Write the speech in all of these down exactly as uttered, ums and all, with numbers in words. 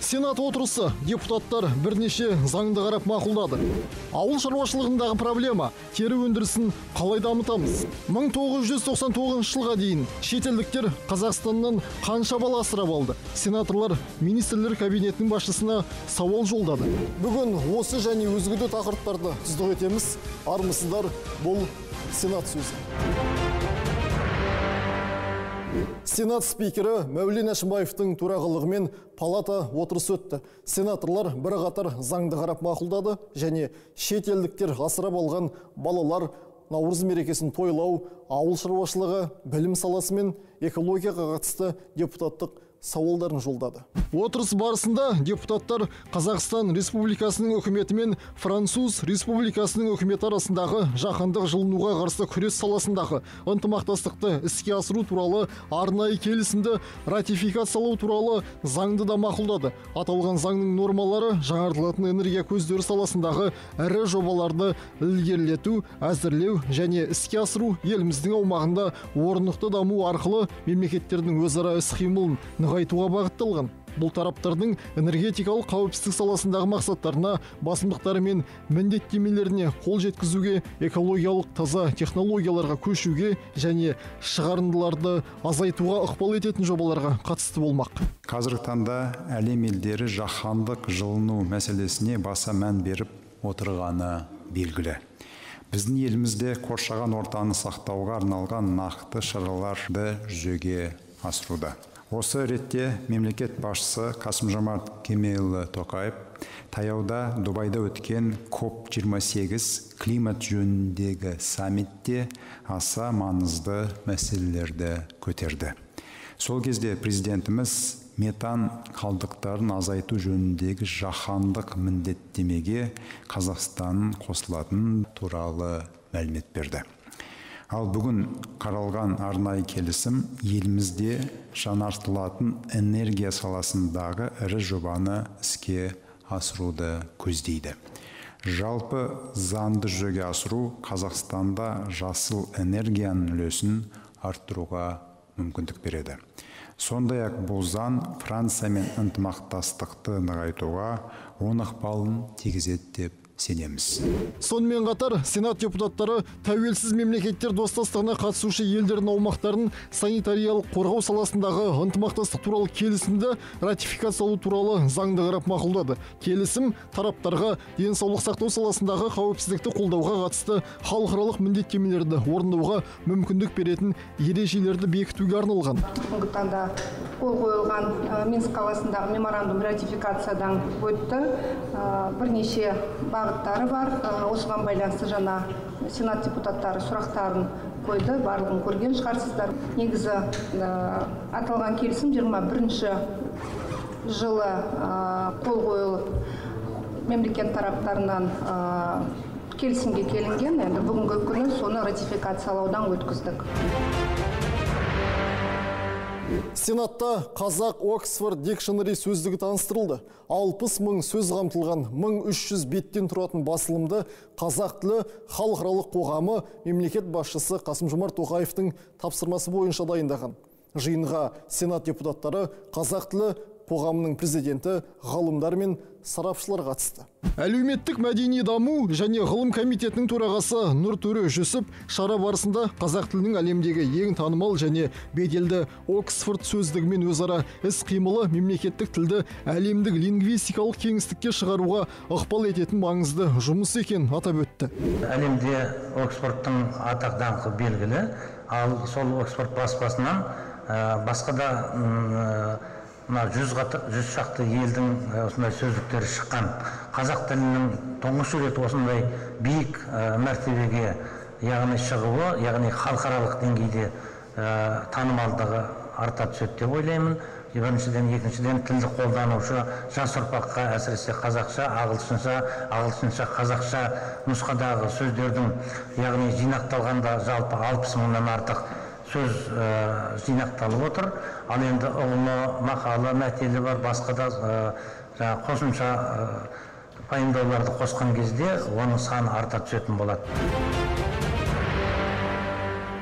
Сенат отырысы депутаттар бірнеше заңды қарап мақұлдады. Ауыл шаруашылығындағы проблема тері өндірісін қалай дамытамыз? мың тоғыз жүз тоқсан тоғызыншы жылға дейін шетелдіктер Қазақстаннан қанша бала асырап алды? Сенаторлар министрлер кабинетінің басшысына сауал жолдады. Бүгін осы және өзге де тақырыптарды тұздық етеміз. Армысыздар, бұл Сенат сөзі. Сенат спикері Мәулен Әшімбаевтың төрағалығымен палата отырысы өтті. Сенаторлар бірқатар заңды қарап мақұлдады және шетелдіктер асырап алған балалар Наурыз мерекесін тойлау, ауыл шаруашылығы, білім саласы мен экологияға қатысты депутаттық сауалдарын жолдады. Отырыс барысында депутаттар Қазақстан Республикасының үкіметі мен Француз Республикасының үкіметі арасындағы жаһандық жылынуға қарсы күрес саласындағы ынтымақтастықты іске асыру туралы арнайы келісімді ратификациялау туралы заңды да мақұлдады. Аталған заңның нормалары жаңартылатын энергия көздері саласындағы ірі жобаларды ілгерілету, әзірлеу және іске асыру еліміздің аумағында орнықты даму арқылы мемлекеттердің өзара іс-қимылын нығайтуға бағытталған. Бұл тараптардың энергетикалық қауіпсіздік саласындағы мақсаттарына, басымдықтары мен міндеттемелеріне қол жеткізуге, экологиялық таза технологияларға көшуге және шығарындыларды азайтуға ықпал ететін жобаларға қатысты болмақ. Қазіргі таңда әлем елдері жаһандық жылыну мәселесіне баса мән беріп отырғаны белгілі. Біздің елімізде қоршаған ортаны сақтауға арналған нақты шараларды жүзеге асыруда. Осы ретте мемлекет басшысы Қасым-Жомарт Кемелұлы Тоқаев таяуда Дубайда өткен коп жиырма сегіз климат жөніндегі саммитте аса маңызды мәселелерді көтерді. Сол кезде президентіміз метан қалдықтарын азайту жөніндегі жаһандық міндеттемеге Қазақстанның қосылатыны туралы мәлімет берді. Ал бүгін қаралған арнайы келісім елімізде жаңартылатын энергия саласындағы ірі жобаны іске асыруды көздейді. Жалпы заңды жүзеге асыру Қазақстанда жасыл энергияның үлесін арттыруға мүмкіндік береді. Сондай-ақ бұл заң Франциямен ынтымақтастықты нығайтуға оң ықпалын тигізеді деп сенеміз. Сонымен қатар Сенат депутаттары тәуелсіз мемлекеттер достастығына қатысушы елдердің аумақтарын санитариялық қорғау саласындағы ынтымақтастық туралы келісімді ратификациялау туралы заңды қарап мақұлдады. Келісім тараптарға денсаулық сақтау саласындағы қауіпсіздікті қолдауға қатысты халықаралық міндеттемелерді орындауға мүмкіндік беретін ережелерді бекітуге арналған. Бүгінгі таңда қол қойылған Минск қаласындағы меморандум ратификациядан өтті. Бірнеше бағыттары бар. Осыған байланысты жаңа Сенат депутаттары сұрақтарын қойды, барлығын көрген шығарсыздар. Негізі аталған келісім жиырма бірінші жылы қол қойылып мемлекет тараптарынан келісімге келінген. Енді бүгінгі күні соны ратификациялаудан өткіздік. Сенатта қазақ Оксфорд дикшнери сөздігі таныстырылды. алпыс мың сөз қамтылған мың үш жүз беттен тұратын басылымды қазақ тілі халықаралық қоғамы мемлекет басшысы Қасым-Жомарт Тоқаевтың тапсырмасы бойынша дайындаған. Жиынға Сенат депутаттары, қазақ тілі қоғамының президенті, ғалымдар мен сарапшылар қатысты. Әлеуметтік мәдени даму және ғылым комитетінің төрағасы Нұртөре Жүсіп шара барысында қазақ тілінің әлемдегі ең танымал және беделді Оксфорд сөздігімен өзара іс-қимылы мемлекеттік тілді әлемдік лингвистикалық кеңістікке шығаруға ықпал ететін маңызды жұмыс екен атап өтті. Әлемде Оксфордтың атақ даңқы белгілі, ал сол Оксфорд баспасынан басқа да жүз шақты елдің осындай сөздіктері шыққан. Қазақ тілінің тұңғыш рет осындай биік мәртебеге яғни шығуы, яғни халықаралық деңгейде танымалдығы арта түседі деп ойлаймын. Біріншіден, екіншіден тілді қолданушы жас ұрпаққа әсіресе қазақша, ағылшынша, ағылшынша, қазақша нұсқадағы сөздердің яғни жинақталғанда жалпы алпыс мыңнан артық сөз жинақталып отыр. Ал енді ұғымы, мақалы, мәтелі бар, басқа да қосымша пайымдауларды қосқан кезде оның саны арта түсетін болады.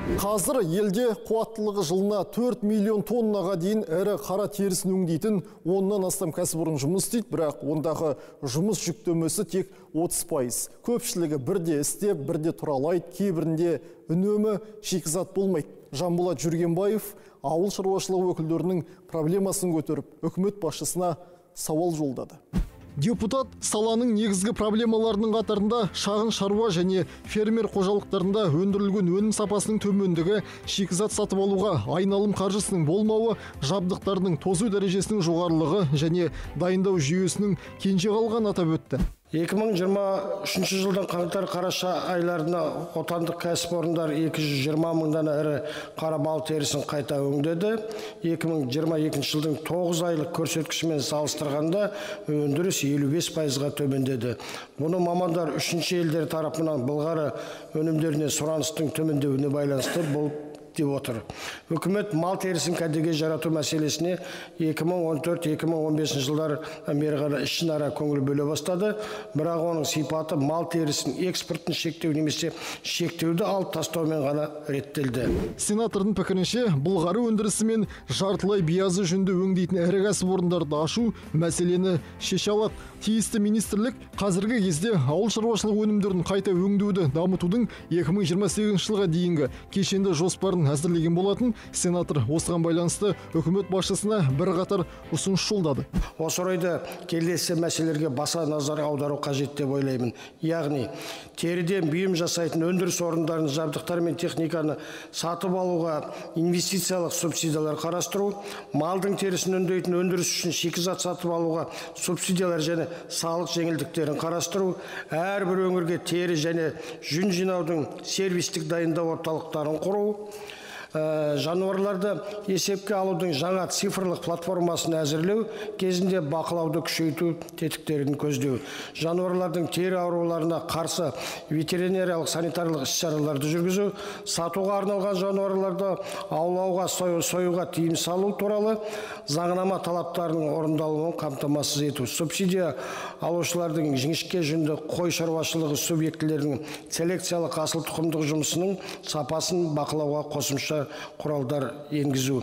Қазір елде қуаттылығы жылына төрт миллион тоннаға дейін әрі қара терісін өңдейтін оннан астам кәсіпорын жұмыс істейді, бірақ ондағы жұмыс жүктемесі тек отыз пайыз. Көпшілігі бірде істеп, бірде тұралайды, кейбірінде үнемі шикізат болмайды. Жанболат Жүргенбаев ауыл шаруашылығы өкілдерінің проблемасын көтеріп, үкімет басшысына сауал жолдады. Депутат саланың негізгі проблемаларының қатарында шағын шаруа және фермер қожалықтарында өндірілген өнім сапасының төмендігі, шикізат сатып алуға айналым қаржысының болмауы, жабдықтарының тозу дәрежесінің жоғарылығы және дайындау жүйесінің кенже қалғанын атап өтті. екі мың жиырма үшінші жылдың қаңтар қараша айларына отандық кәсіпорындар екі жүз жиырма мыңнан ірі қара мал терісін қайта өңдеді. екі мың жиырма екінші жылдың тоғыз айлық көрсеткішімен салыстырғанда өндіріс елу бес пайызға төмендеді. Бұны мамандар үшінші елдер тарапынан былғары өнімдеріне сұраныстың төмендеуіне байланысты болып деп отыр. Үкімет мал терісін кәдеге жарату мәселесіне екі мың он төрт екі мың он бесінші жылдар бері қарай ішінара көңіл бөле бастады. Бірақ оның сипаты мал терісін экспортын шектеу немесе шектеуді алып тастаумен ғана реттелді. Сенатордың пікірінше, былғары өндірісі мен жартылай биязы жүнді өңдейтін ірі кәсіпорындарды ашу мәселені шеше алады. Тиісті министрлік қазіргі кезде ауыл шаруашылығы өнімдерін қайта өңдеуді дамытудың екі мың жиырма сегізінші жылға дейінгі кешенді жоспарын әзірлеген болатын. Сенатор осыған байланысты үкімет басшысына бірқатар ұсыныс жолдады. Осы орайда келесі мәселелерге баса назар аудару қажет деп ойлаймын. Яғни теріден бұйым жасайтын өндіріс орындарын, жабдықтар мен техниканы сатып алуға инвестициялық субсидиялар қарастыру, малдың терісін өңдейтін өндіріс үшін шикізат сатып алуға субсидиялар және салық жеңілдіктерін қарастыру, әрбір өңірге тері және жүн жинаудың сервистік дайындау орталықтарын құру, жануарларды есепке алудың жаңа цифрлық платформасын әзірлеу, кезінде бақылауды күшейту тетіктерін көздеу, жануарлардың тері ауруларына қарсы ветеринариялық санитарлық іс-шараларды жүргізу, сатуға арналған жануарларды аулауға, союға тыйым салу туралы заңнама талаптарының орындалуын қамтамасыз ету, субсидия алушылардың жіңішке жүнді қой шаруашылығы субъектілерінің селекциялық асыл тұқымдық жұмысының сапасын бақылауға қосымша құралдар енгізу.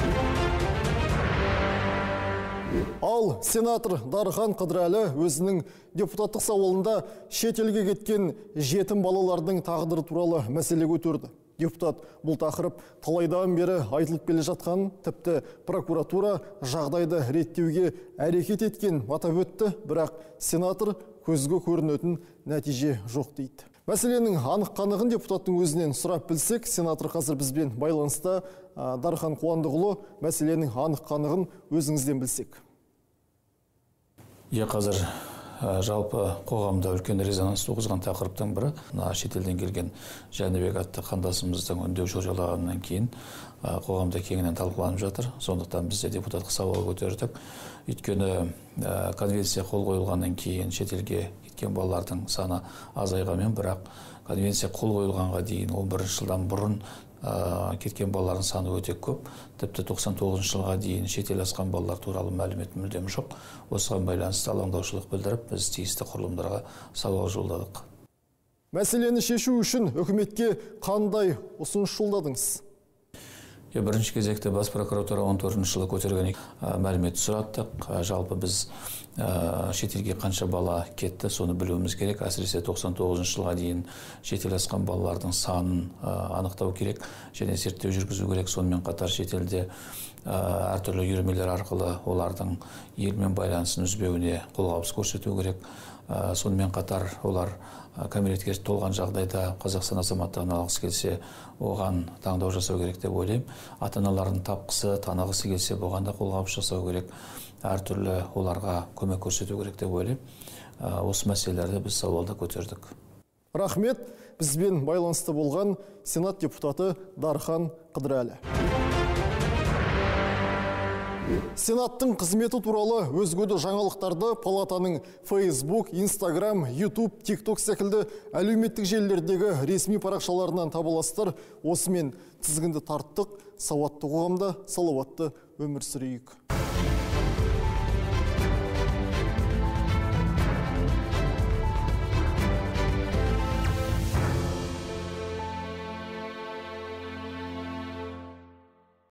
Ал сенатор Дархан Қыдырәлі өзінің депутаттық сауалында шет елге кеткен жетім балалардың тағдыры туралы мәселе көтерді. Депутат бұл тақырып талайдан бері айтылып келе жатқан, тіпті прокуратура жағдайды реттеуге әрекет еткен атап өтті, бірақ сенатор көзге көрінетін нәтиже жоқ дейді. Мәселенің анық-қанығын депутаттың өзінен сұрап білсек, сенатор қазір бізбен байланыста. Дархан Қуандығұлы, мәселенің анық-қанығын өзіңізден білсек. Е, қазір жалпы қоғамда үлкен резонанс туғызған тақырыптың бірі, шетелден келген Жәнібек атты қандасымыздың үндеу жариялағаннан кейін қоғамда кеңінен талқыланып жатыр. Сондықтан біз де депутаттық сауал көтердік. Өйткені конвенция қол қойылғаннан кейін шетелге кеткен балалардың саны азайғанмен, бірақ конвенция қол қойылғанға дейін он бірінші жылдан бұрын кеткен балалардың саны өте көп. Тіпті тоқсан тоғызыншы жылға дейін шетел асқан балалар туралы мәлімет мүлдем жоқ. Осыған байланысты алаңдаушылық білдіріп, біз тиісті құрылымдарға сауал жолдадық. Мәселені шешу үшін үкіметке қандай ұсыныс жолдадыңыз? Бірінші кезекте бас прокуратура он төртінші жылы көтерген мәлімет сұраттық. Жалпы біз шетелге қанша бала кетті, соны білуіміз керек. Әсіресе тоқсан тоғызыншы жылға дейін шетел асқан балалардың санын анықтау керек және зерттеу жүргізу керек. Сонымен қатар шетелде әртүрлі үйірмелер арқылы олардың елмен байланысын үзбеуіне қолғабыс көрсету керек. Сонымен қатар олар кәмелетке толған жағдайда Қазақстан азаматтығын алғысы келсе, оған таңдау жасау керек деп ойлаймын. Ата-аналарын тапқысы, танығысы келсе, оған да қолғабыс жасау керек. Әртүрлі оларға көмек көрсету керек деп ойлаймын. Осы мәселелерді біз сауалда көтердік. Рахмет, бізбен байланысты болған Сенат депутаты Дархан Қыдырәлі. Сенаттың қызметі туралы өзгөді жаңалықтарды палатаның Facebook, Instagram, YouTube, TikTok секілді әлеуметтік желілердегі ресми парақшаларынан табыластыр. Осымен тізгінді тарттық, сауатты қоғамда салауатты өмір сүрейік.